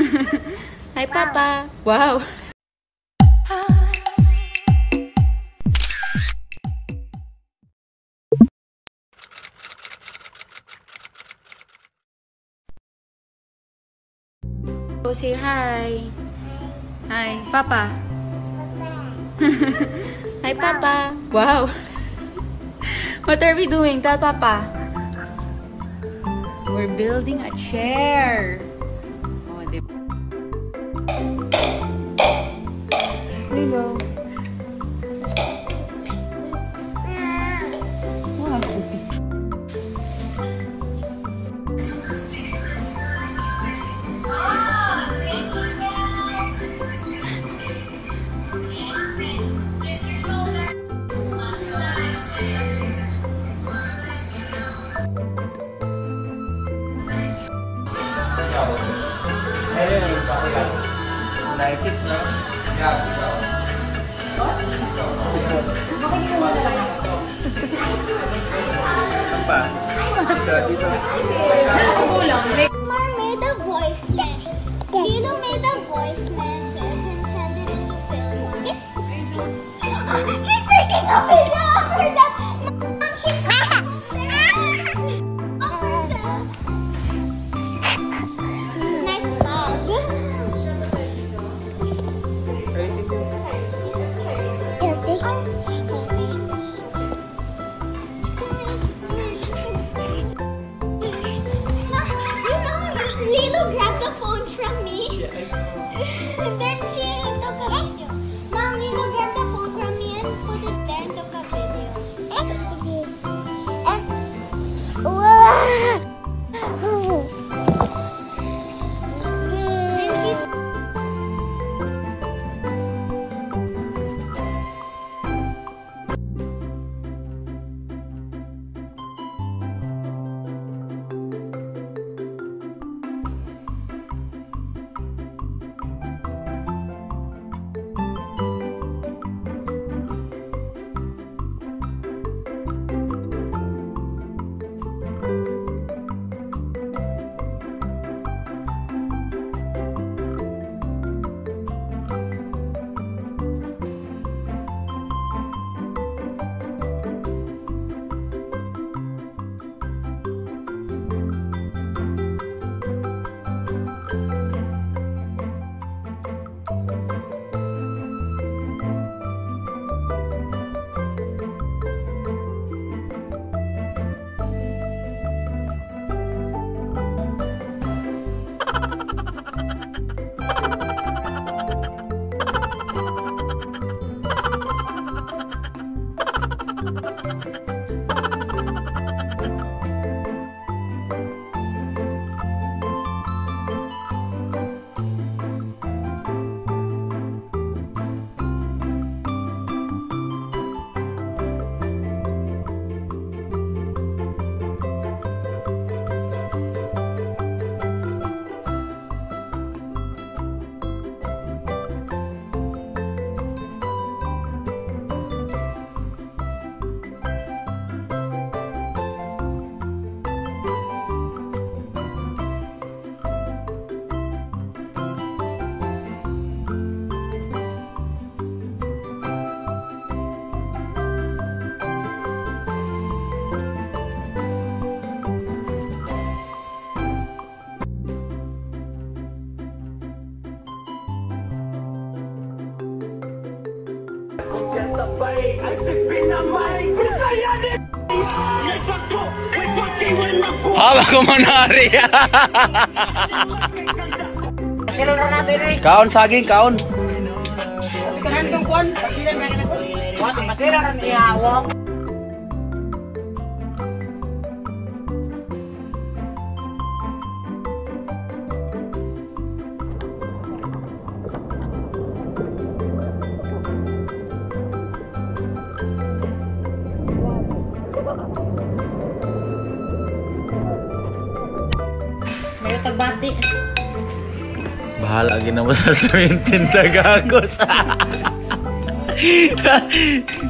Hi, Papa. Wow. Go say hi. Hi, Papa. Hi, Papa. Wow. What are we doing? Tell Papa. We're building a chair. Oh, there you go. Wow. Like it, no? Yeah. Mom made a voice test. Lilo made a voice message and sent it to Facebook. She's taking a video of herself. Mom, she's of herself. Nice dog. Lilo grabbed the phone from me. And then she took a video. Mom, Lilo grabbed the phone from me and put it there and took a video. Hawak ko manari. Kaon saging kaon. Kanan tong kuan, pasilan na kana. Kuan pasilan na iawak. May tagbati. Bahala gina mo sa 17 tagagos.